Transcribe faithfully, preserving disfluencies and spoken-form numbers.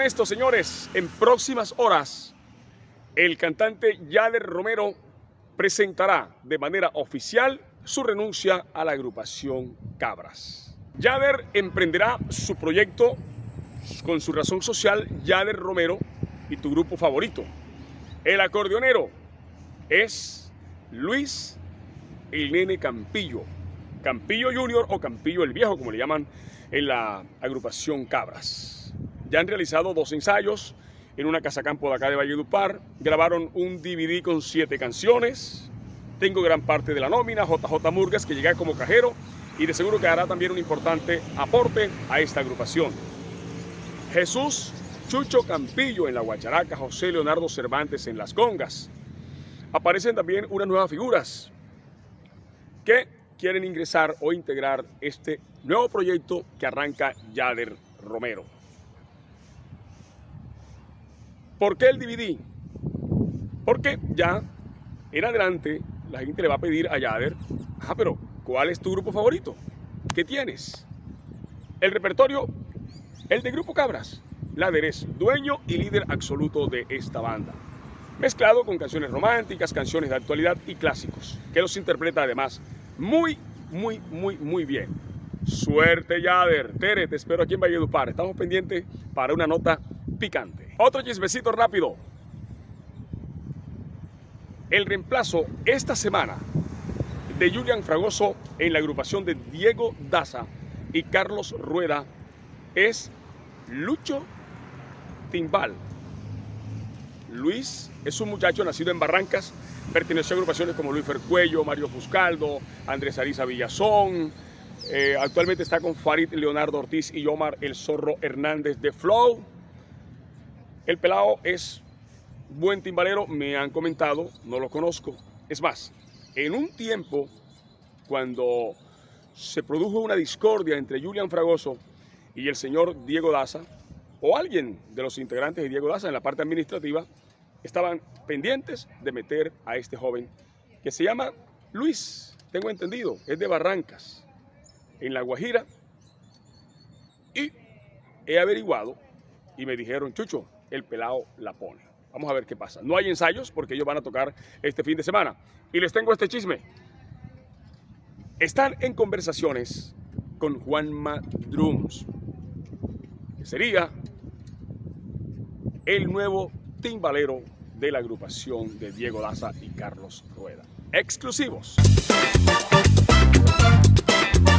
esto, señores, en próximas horas, el cantante Yader Romero presentará de manera oficial su renuncia a la agrupación Cabras. Yader emprenderá su proyecto con su razón social Yader Romero y tu grupo favorito. El acordeonero es Luis el Nene Campillo, Campillo Junior o Campillo el Viejo, como le llaman en la agrupación Cabras. Ya han realizado dos ensayos en una casa campo de acá de Valledupar, grabaron un D V D con siete canciones. Tengo gran parte de la nómina, J J Murgas, que llega como cajero y de seguro que hará también un importante aporte a esta agrupación. Jesús Chucho Campillo en la guacharaca, José Leonardo Cervantes en las congas. Aparecen también unas nuevas figuras que quieren ingresar o integrar este nuevo proyecto que arranca Yader Romero. ¿Por qué el D V D? Porque ya en adelante la gente le va a pedir a Yader, ah, pero ¿cuál es tu grupo favorito? ¿Qué tienes? El repertorio, el de Grupo Cabras. Yader es dueño y líder absoluto de esta banda, mezclado con canciones románticas, canciones de actualidad y clásicos, que los interpreta además muy, muy, muy, muy bien. Suerte, Yader. Tere, te espero aquí en Valledupar. Estamos pendientes para una nota picante. Otro chismecito rápido. El reemplazo esta semana de Julián Fragoso en la agrupación de Diego Daza y Carlos Rueda es Lucho Timbal. Luis es un muchacho nacido en Barrancas, perteneció a agrupaciones como Luis Fercuello, Mario Fuscaldo, Andrés Ariza Villazón, eh, actualmente está con Farid Leonardo Ortiz y Omar El Zorro Hernández de Flow. El pelado es buen timbalero, me han comentado, no lo conozco. Es más, en un tiempo, cuando se produjo una discordia entre Julián Fragoso y el señor Diego Daza, o alguien de los integrantes de Diego Daza en la parte administrativa, estaban pendientes de meter a este joven que se llama Luis, tengo entendido, es de Barrancas, en La Guajira, y he averiguado y me dijeron, Chucho, el pelado la pone. Vamos a ver qué pasa. No hay ensayos porque ellos van a tocar este fin de semana. Y les tengo este chisme. Están en conversaciones con Juanma Drums, que sería el nuevo timbalero de la agrupación de Diego Daza y Carlos Rueda. Exclusivos.